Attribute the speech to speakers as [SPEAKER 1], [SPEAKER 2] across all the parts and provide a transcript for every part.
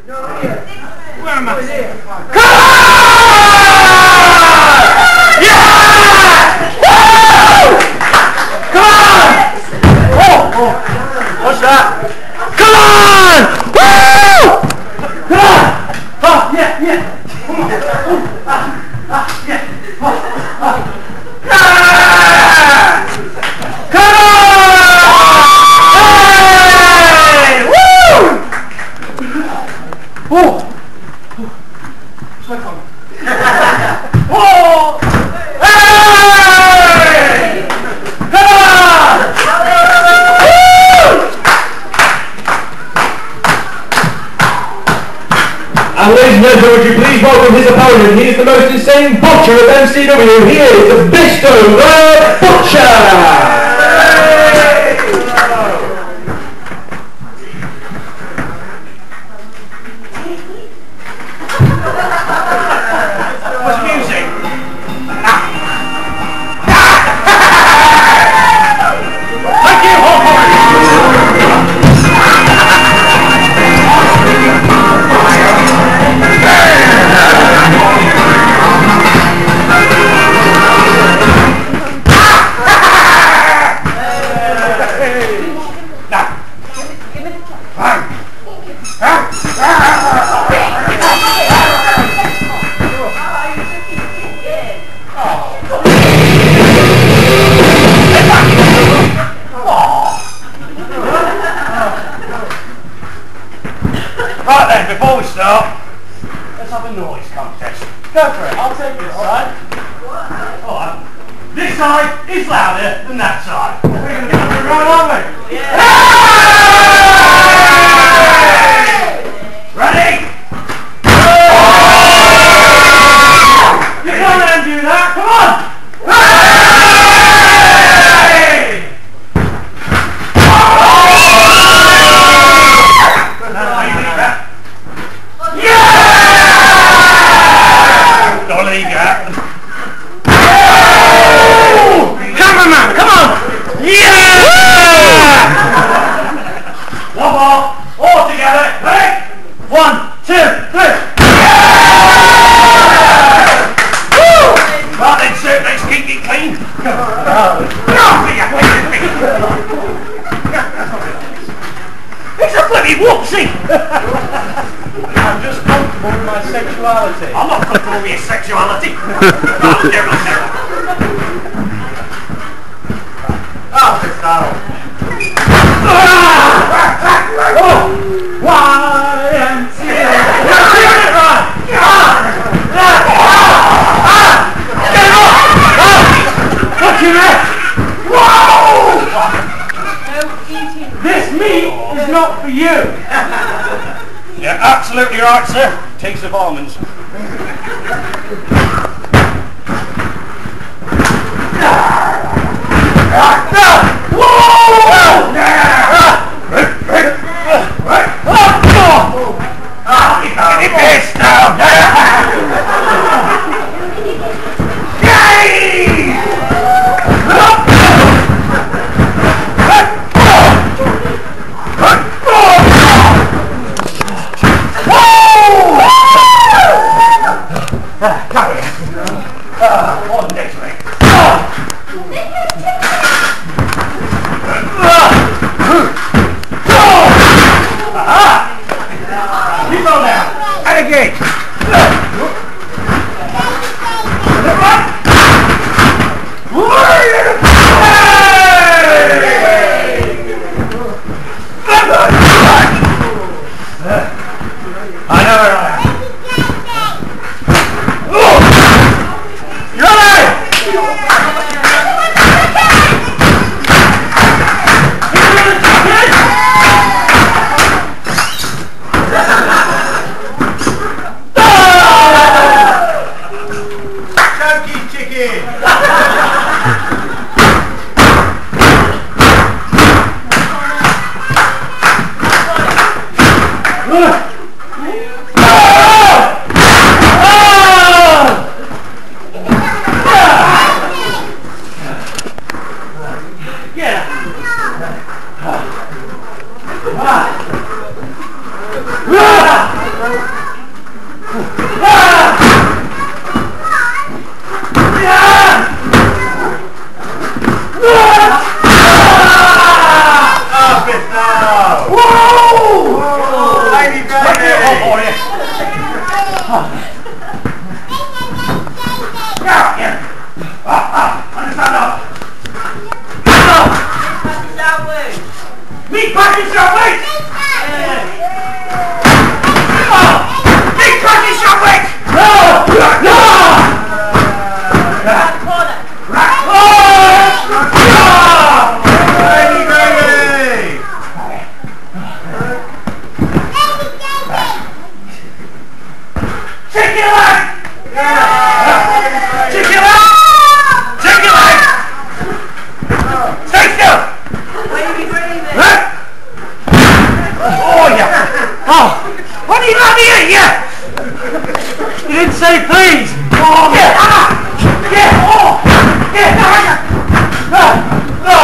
[SPEAKER 1] Where am I?
[SPEAKER 2] Come on! Yeah! Woo! Come on! Oh! What's that? Come on! Woo! Come on! Oh, yeah. Yeah. Come on! Hey! Woo! Oh! Oh! Hey! Come on! And ladies and gentlemen, would you please welcome his opponent? He is the most insane butcher of MCW. He is Bisto the Butcher!
[SPEAKER 1] What's the music? Thank you, Right then, before we start, let's have a noise contest. Go for it, I'll take this side. Alright. This side is louder than that side. We're going to do it right, aren't we? Yeah! Ready? You can't let them do that, come on! All together, ready? 1, 2, 3. Right then, sir, let's keep it clean. It's a bloody whoopsie.
[SPEAKER 2] I'm just comfortable with my sexuality.
[SPEAKER 1] I'm not comfortable with your sexuality. Oh,
[SPEAKER 2] this meat is not for you.
[SPEAKER 1] You're absolutely right, sir. Taste of almonds. On next week. Keep on now. And again. I know where I am. Meat package your weight! Meat package your weight! No! No! Chicken leg! Chicken leg! Chicken leg! Stay still! Oh, yeah! Oh! What are you let me eat, yeah? You didn't say please! Oh, yeah! Yeah! Oh! Yeah! No! No! No!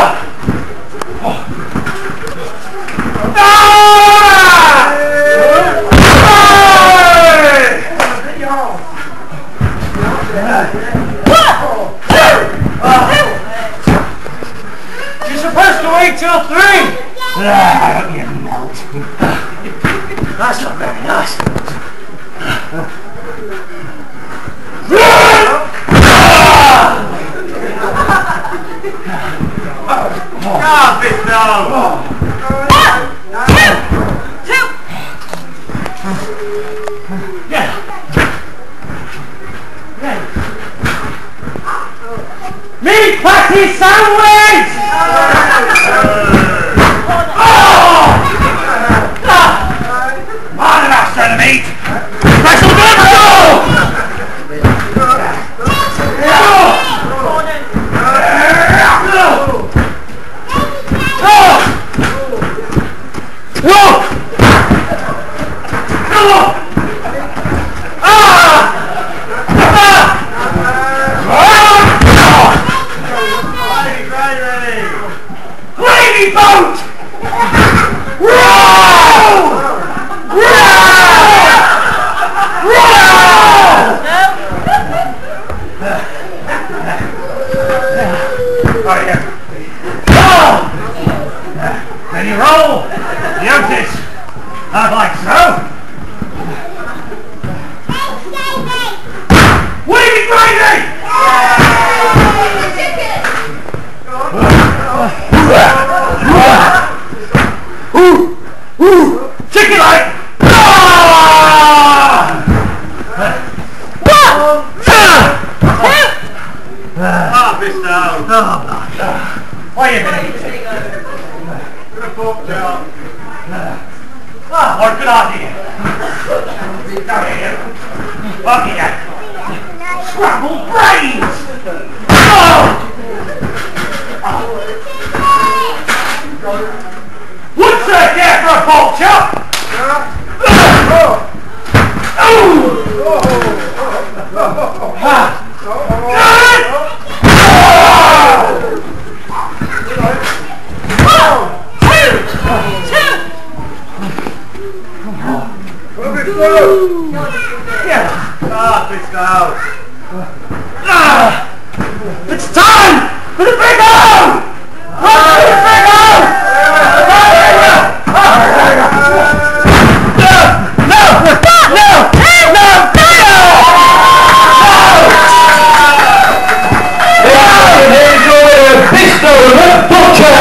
[SPEAKER 1] You're supposed to wait till 3! You melt. That's not very nice. Bisto! Two! Yeah. Meat patty sandwich! More than enough to meat! Special Bisto! Gravy boat! Then you roll the Ottis. I'd like so. Wavy gravy! Chicken leg! Bisto! Why are you going to eat it? What a good idea! Come here. Fucking that. Scrambled brains! Would sir care for a pork chop? It's time for the big home! Run for the big home! No! Bisto the Butcher!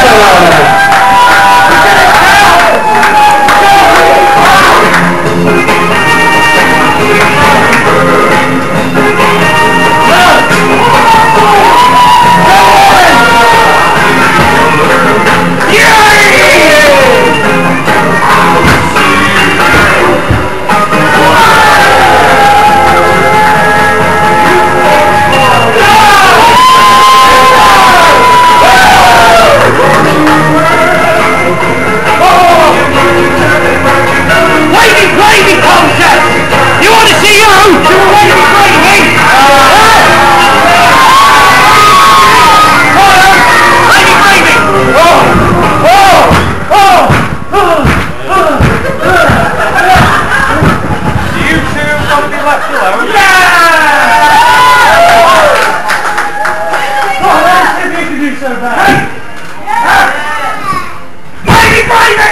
[SPEAKER 1] Gravy, gravy!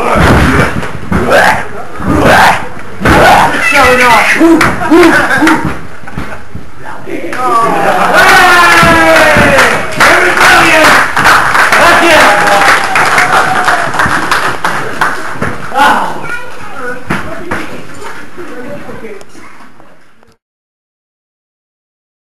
[SPEAKER 1] It's showing off.